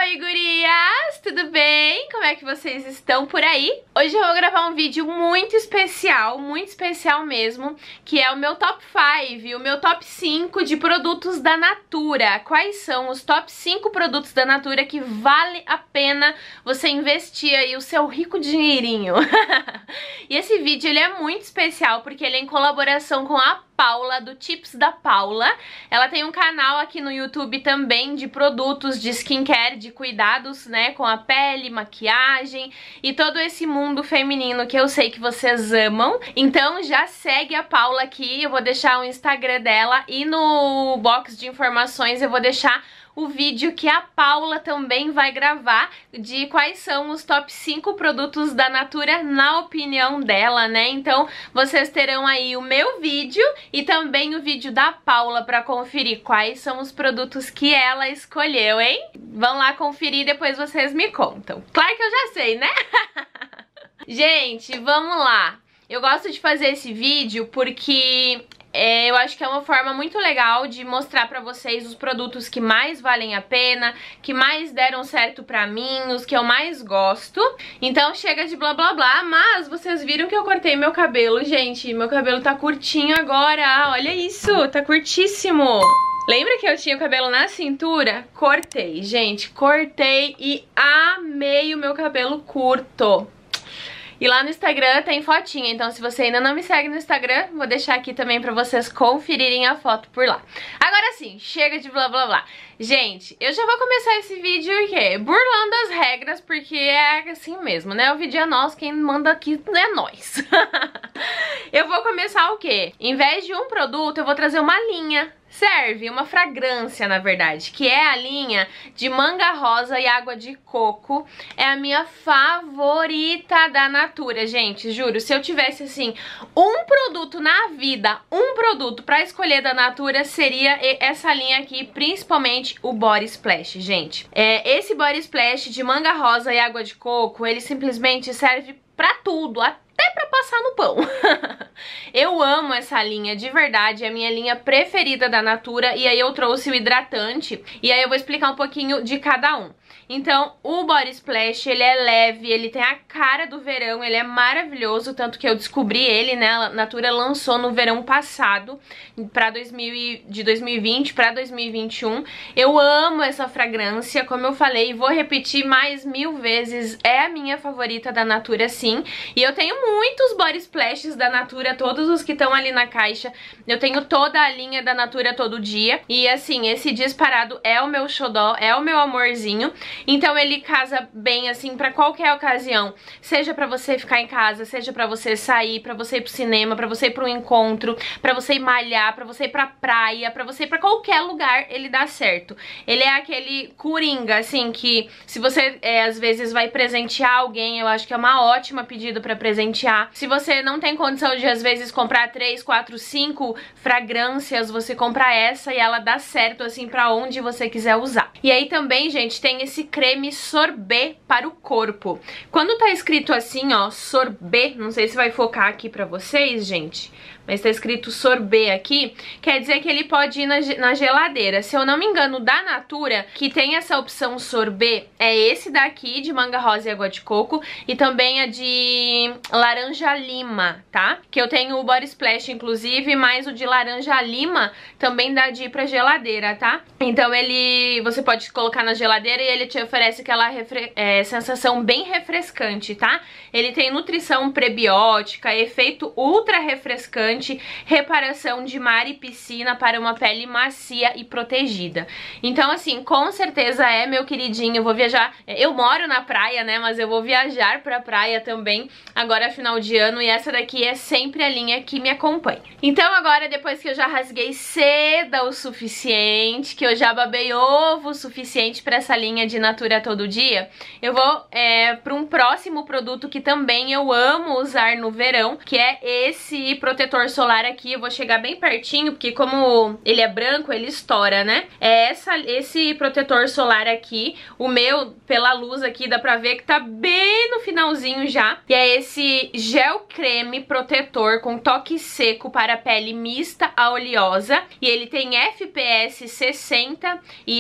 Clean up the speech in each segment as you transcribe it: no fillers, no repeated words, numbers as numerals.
Oi, gurias! Tudo bem? Como é que vocês estão por aí? Hoje eu vou gravar um vídeo muito especial mesmo, que é o meu top 5, o meu top 5 de produtos da Natura. Quais são os top 5 produtos da Natura que vale a pena você investir aí o seu rico dinheirinho? E esse vídeo ele é muito especial porque ele é em colaboração com a Paula, do Tips da Paula. Ela tem um canal aqui no YouTube também de produtos de skincare, de cuidados, né, com a pele, maquiagem e todo esse mundo feminino que eu sei que vocês amam. Então já segue a Paula aqui, eu vou deixar o Instagram dela e no box de informações eu vou deixar o vídeo que a Paula também vai gravar de quais são os top 5 produtos da Natura na opinião dela, né? Então vocês terão aí o meu vídeo e também o vídeo da Paula para conferir quais são os produtos que ela escolheu, hein? Vão lá conferir e depois vocês me contam. Claro que eu já sei, né? Gente, vamos lá. Eu gosto de fazer esse vídeo porque eu acho que é uma forma muito legal de mostrar pra vocês os produtos que mais valem a pena, que mais deram certo pra mim, os que eu mais gosto. Então chega de blá blá blá, mas vocês viram que eu cortei meu cabelo, gente. Meu cabelo tá curtinho agora, olha isso, tá curtíssimo. Lembra que eu tinha o cabelo na cintura? Cortei, gente, cortei e amei o meu cabelo curto. E lá no Instagram tem fotinha, então se você ainda não me segue no Instagram, vou deixar aqui também pra vocês conferirem a foto por lá. Agora sim, chega de blá blá blá. Gente, eu já vou começar esse vídeo o quê? Burlando as regras, porque é assim mesmo, né? O vídeo é nosso, quem manda aqui é nós. Eu vou começar o quê? Em vez de um produto, eu vou trazer uma linha. Serve uma fragrância, na verdade, que é a linha de manga rosa e água de coco. É a minha favorita da Natura, gente, juro. Se eu tivesse, assim, um produto na vida, um produto pra escolher da Natura, seria essa linha aqui, principalmente o Body Splash, gente. Esse Body Splash de manga rosa e água de coco, ele simplesmente serve pra tudo, até pra passar no pão. Eu amo essa linha, de verdade, é a minha linha preferida da Natura. E aí eu trouxe o hidratante e aí eu vou explicar um pouquinho de cada um. Então, o Body Splash, ele é leve, ele tem a cara do verão, ele é maravilhoso, tanto que eu descobri ele, né, a Natura lançou no verão passado, de 2020 para 2021. Eu amo essa fragrância, como eu falei, vou repetir mais 1000 vezes, é a minha favorita da Natura, sim. E eu tenho muitos Body Splashes da Natura, todos os que estão ali na caixa, eu tenho toda a linha da Natura todo dia. E assim, esse disparado é o meu xodó, é o meu amorzinho. Então ele casa bem assim pra qualquer ocasião, seja pra você ficar em casa, seja pra você sair, pra você ir pro cinema, pra você ir pro encontro, pra você ir malhar, pra você ir pra praia, pra você ir pra qualquer lugar, ele dá certo. Ele é aquele coringa, assim, que se você às vezes vai presentear alguém, eu acho que é uma ótima pedida pra presentear. Se você não tem condição de às vezes comprar 3, 4, 5 fragrâncias, você compra essa e ela dá certo assim pra onde você quiser usar. E aí também, gente, tem esse creme sorbet para o corpo. Quando tá escrito assim, ó, sorbet, não sei se vai focar aqui pra vocês, gente, mas tá escrito sorbet aqui, quer dizer que ele pode ir na geladeira. Se eu não me engano, da Natura, que tem essa opção sorbet, é esse daqui, de manga rosa e água de coco, e também a de laranja lima, tá? Que eu tenho o Body Splash, inclusive, mas o de laranja lima também dá de ir pra geladeira, tá? Então você pode colocar na geladeira e ele te oferece aquela sensação bem refrescante, tá? Ele tem nutrição prebiótica, efeito ultra refrescante, reparação de mar e piscina para uma pele macia e protegida. Então, assim, com certeza é meu queridinho. Eu vou viajar, eu moro na praia, né, mas eu vou viajar pra praia também agora final de ano, e essa daqui é sempre a linha que me acompanha. Então agora, depois que eu já rasguei seda o suficiente, que eu já babei ovo o suficiente pra essa linha de Natura todo dia, eu vou para um próximo produto que também eu amo usar no verão, que é esse protetor protetor solar aqui, eu vou chegar bem pertinho, porque como ele é branco, ele estoura, né? É esse protetor solar aqui, o meu, pela luz aqui, dá pra ver que tá bem no finalzinho já. E é esse gel creme protetor com toque seco para pele mista a oleosa. E ele tem FPS 60 e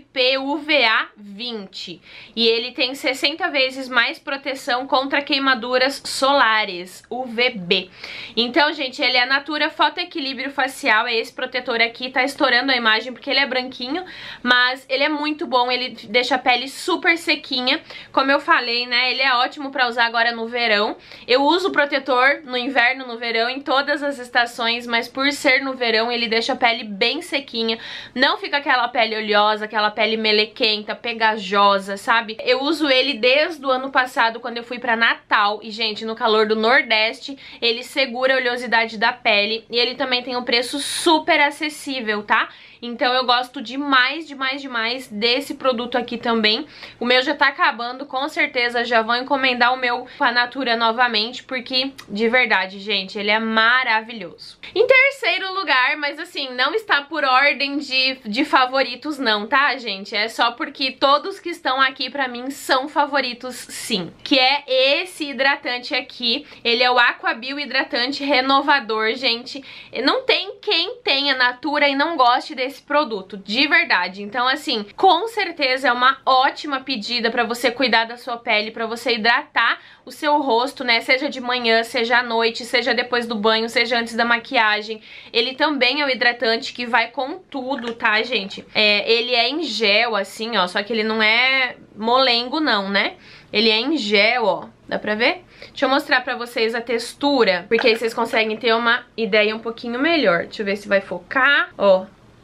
FPUVA 20. E ele tem 60 vezes mais proteção contra queimaduras solares, UVB. Então, gente, ele é Natura Photo Equilíbrio Facial, é esse protetor aqui, tá estourando a imagem porque ele é branquinho, mas ele é muito bom, ele deixa a pele super sequinha, como eu falei, né, ele é ótimo pra usar agora no verão. Eu uso protetor no inverno, no verão, em todas as estações, mas por ser no verão, ele deixa a pele bem sequinha, não fica aquela pele oleosa, aquela pele melequenta, pegajosa, sabe? Eu uso ele desde o ano passado, quando eu fui pra Natal, e, gente, no calor do Nordeste, ele segura a oleosidade da pele, e ele também tem um preço super acessível, tá? Então eu gosto demais, demais, demais desse produto aqui também. O meu já tá acabando, com certeza já vou encomendar o meu com a Natura novamente, porque, de verdade, gente, ele é maravilhoso. Em terceiro lugar, mas assim, não está por ordem de favoritos não, tá, gente? É só porque todos que estão aqui pra mim são favoritos, sim. Que é esse hidratante aqui. Ele é o Aquabil Hidratante Renovador, gente. Não tem quem tenha Natura e não goste desse produto, de verdade. Então, assim, com certeza é uma ótima pedida pra você cuidar da sua pele, pra você hidratar o seu rosto, né? Seja de manhã, seja à noite, seja depois do banho, seja antes da maquiagem. Ele também é um hidratante que vai com tudo, tá, gente? Ele é em gel, assim, ó, só que ele não é molengo, não, né? Ele é em gel, ó. Dá pra ver? Deixa eu mostrar pra vocês a textura, porque aí vocês conseguem ter uma ideia um pouquinho melhor. Deixa eu ver se vai focar, ó.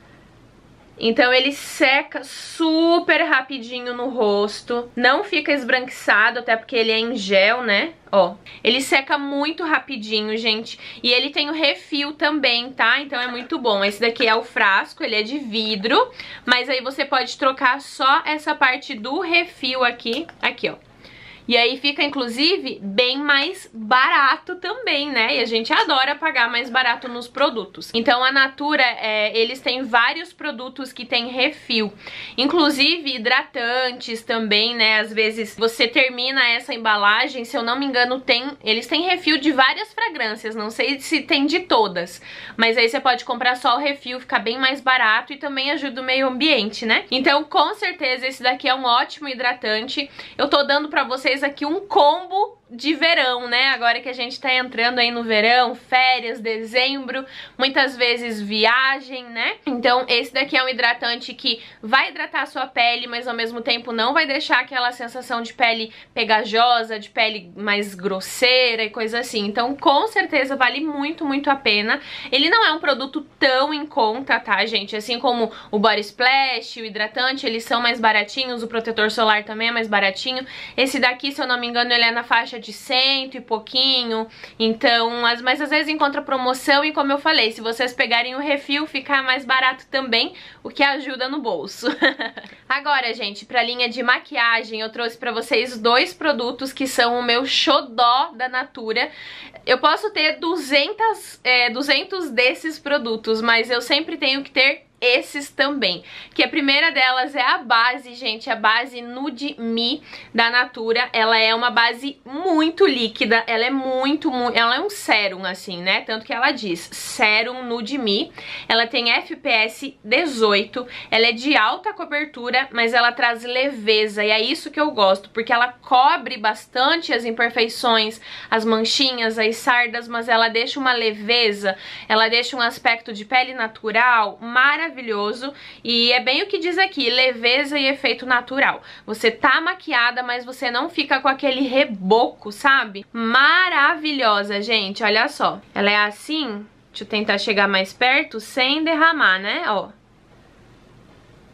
Então ele seca super rapidinho no rosto, não fica esbranquiçado, até porque ele é em gel, né? Ó, ele seca muito rapidinho, gente. E ele tem o refil também, tá? Então é muito bom. Esse daqui é o frasco, ele é de vidro, mas aí você pode trocar só essa parte do refil aqui, ó. E aí fica, inclusive, bem mais barato também, né? E a gente adora pagar mais barato nos produtos. Então a Natura, eles têm vários produtos que tem refil. Inclusive hidratantes também, né? Às vezes você termina essa embalagem, se eu não me engano, eles têm refil de várias fragrâncias. Não sei se tem de todas. Mas aí você pode comprar só o refil, fica bem mais barato e também ajuda o meio ambiente, né? Então, com certeza, esse daqui é um ótimo hidratante. Eu tô dando pra vocês aqui um combo de verão, né? Agora que a gente tá entrando aí no verão, férias, dezembro, muitas vezes viagem, né? Então esse daqui é um hidratante que vai hidratar a sua pele, mas ao mesmo tempo não vai deixar aquela sensação de pele pegajosa, de pele mais grosseira e coisa assim. Então com certeza vale muito, muito a pena. Ele não é um produto tão em conta, tá, gente? Assim como o Body Splash, o hidratante, eles são mais baratinhos, o protetor solar também é mais baratinho. Esse daqui, se eu não me engano, ele é na faixa de 100 e pouquinho, então, mas às vezes encontra promoção e, como eu falei, se vocês pegarem o refil, fica mais barato também, o que ajuda no bolso. Agora, gente, pra linha de maquiagem, eu trouxe pra vocês dois produtos que são o meu xodó da Natura. Eu posso ter 200 desses produtos, mas eu sempre tenho que ter esses também, que a primeira delas é a base, gente, a base Nude Me da Natura. Ela é uma base muito líquida, ela é ela é um sérum, assim, né, tanto que ela diz Sérum Nude Me. Ela tem FPS 18, ela é de alta cobertura, mas ela traz leveza, e é isso que eu gosto, porque ela cobre bastante as imperfeições, as manchinhas, as sardas, mas ela deixa uma leveza, ela deixa um aspecto de pele natural maravilhoso. E é bem o que diz aqui, leveza e efeito natural. Você tá maquiada, mas você não fica com aquele reboco, sabe? Maravilhosa, gente, olha só. Ela é assim, deixa eu tentar chegar mais perto sem derramar, né, ó.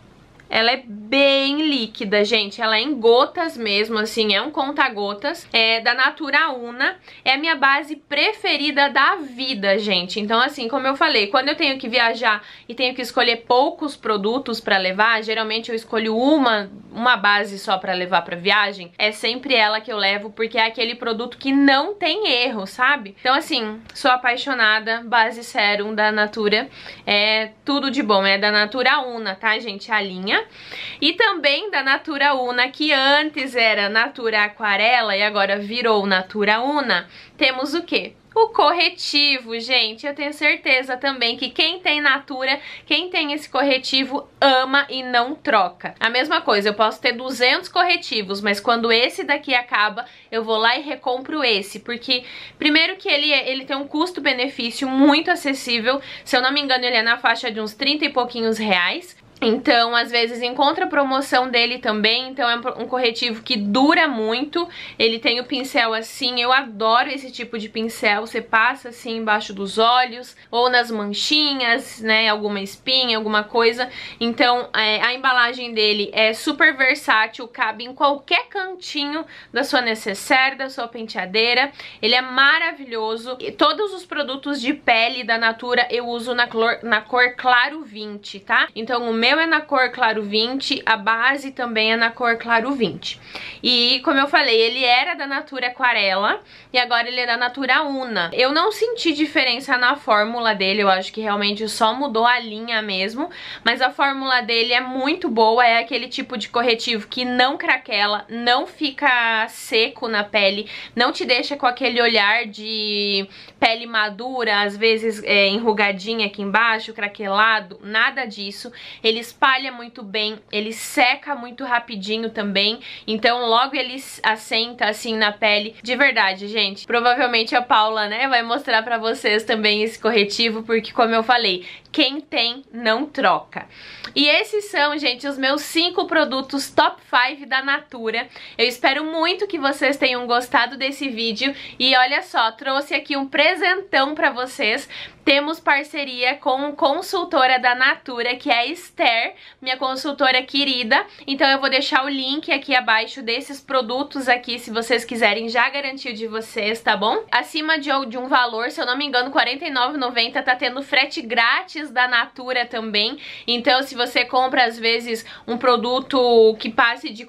ela é bem líquida, gente. Ela é em gotas mesmo, assim, é um conta-gotas. É da Natura Una. É a minha base preferida da vida, gente. Então, assim, como eu falei, quando eu tenho que viajar e tenho que escolher poucos produtos pra levar, geralmente eu escolho uma base só pra levar pra viagem. É sempre ela que eu levo, porque é aquele produto que não tem erro, sabe? Então, assim, sou apaixonada. Base Sérum da Natura. É tudo de bom. É da Natura Una, tá, gente? A linha. E também da Natura Una, que antes era Natura Aquarela e agora virou Natura Una, temos o quê? O corretivo, gente. Eu tenho certeza também que quem tem Natura, quem tem esse corretivo, ama e não troca. A mesma coisa, eu posso ter 200 corretivos, mas quando esse daqui acaba, eu vou lá e recompro esse, porque primeiro que ele tem um custo-benefício muito acessível. Se eu não me engano, ele é na faixa de uns 30 e pouquinhos reais. Então, às vezes, encontra promoção dele também. Então, é um corretivo que dura muito. Ele tem o pincel assim. Eu adoro esse tipo de pincel. Você passa assim embaixo dos olhos ou nas manchinhas, né? Alguma espinha, alguma coisa. Então, a embalagem dele é super versátil. Cabe em qualquer cantinho da sua necessaire, da sua penteadeira. Ele é maravilhoso. E todos os produtos de pele da Natura eu uso na cor Claro 20, tá? Então, o meu é na cor Claro 20, a base também é na cor Claro 20. E, como eu falei, ele era da Natura Aquarela e agora ele é da Natura Una. Eu não senti diferença na fórmula dele, eu acho que realmente só mudou a linha mesmo, mas a fórmula dele é muito boa, é aquele tipo de corretivo que não craquela, não fica seco na pele, não te deixa com aquele olhar de pele madura, às vezes enrugadinha aqui embaixo, craquelado, nada disso. Ele espalha muito bem, ele seca muito rapidinho também, então logo ele assenta assim na pele. De verdade, gente, provavelmente a Paula, né, vai mostrar pra vocês também esse corretivo, porque como eu falei, quem tem não troca. E esses são, gente, os meus 5 produtos top 5 da Natura. Eu espero muito que vocês tenham gostado desse vídeo e olha só, trouxe aqui um presentão pra vocês. Temos parceria com consultora da Natura, que é a Esther, minha consultora querida. Então eu vou deixar o link aqui abaixo desses produtos aqui, se vocês quiserem já garantir o de vocês, tá bom? Acima de um valor, se eu não me engano, R$ 49,90, tá tendo frete grátis da Natura também. Então se você compra, às vezes, um produto que passe de R$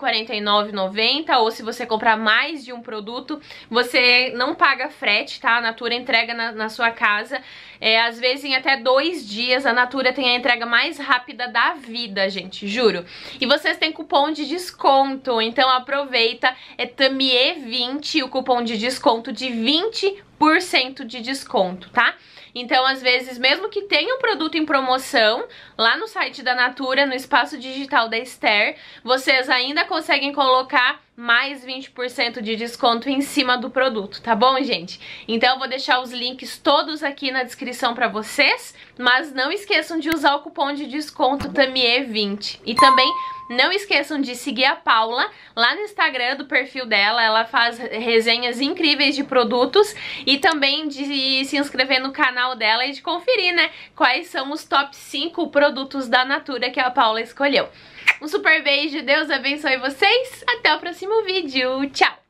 49,90, ou se você comprar mais de um produto, você não paga frete, tá? A Natura entrega na sua casa. Às vezes em até 2 dias. A Natura tem a entrega mais rápida da vida, gente, juro. E vocês têm cupom de desconto, então aproveita, é TAMIE20, o cupom de desconto de 20% de desconto, tá? Então, às vezes, mesmo que tenha um produto em promoção, lá no site da Natura, no espaço digital da Esther, vocês ainda conseguem colocar mais 20% de desconto em cima do produto, tá bom, gente? Então eu vou deixar os links todos aqui na descrição pra vocês, mas não esqueçam de usar o cupom de desconto TAMIE20. E também não esqueçam de seguir a Paula lá no Instagram do perfil dela, ela faz resenhas incríveis de produtos, e também de se inscrever no canal dela e de conferir, né, quais são os top 5 produtos da Natura que a Paula escolheu. Um super beijo, Deus abençoe vocês, até o próximo vídeo, tchau!